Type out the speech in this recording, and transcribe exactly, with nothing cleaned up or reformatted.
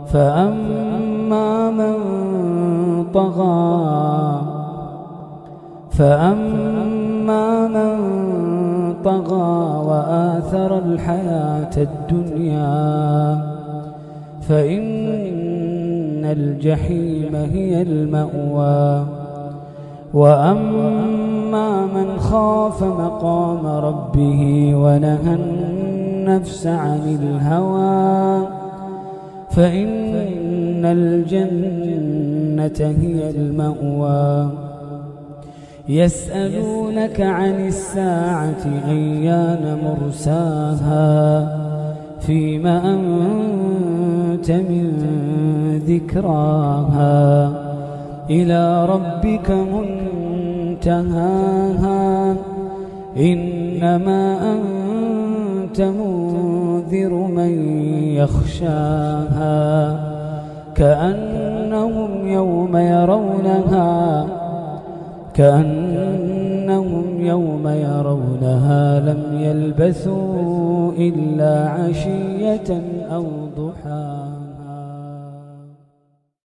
فأما من طغى فأما من طغى وآثر الحياة الدنيا فإن الجحيم هي المأوى. وأما من خاف مقام ربه ونهى النفس عن الهوى فإن الجنة هي المأوى. يسألونك عن الساعة أيان مرساها فيما أنت من ذكراها إلى ربك منتهاها إنما أنت منذر من يخشاها كأنهم يوم يرونها كأنهم يوم يرونها لم يلبثوا إلا عشية أو ضحاها.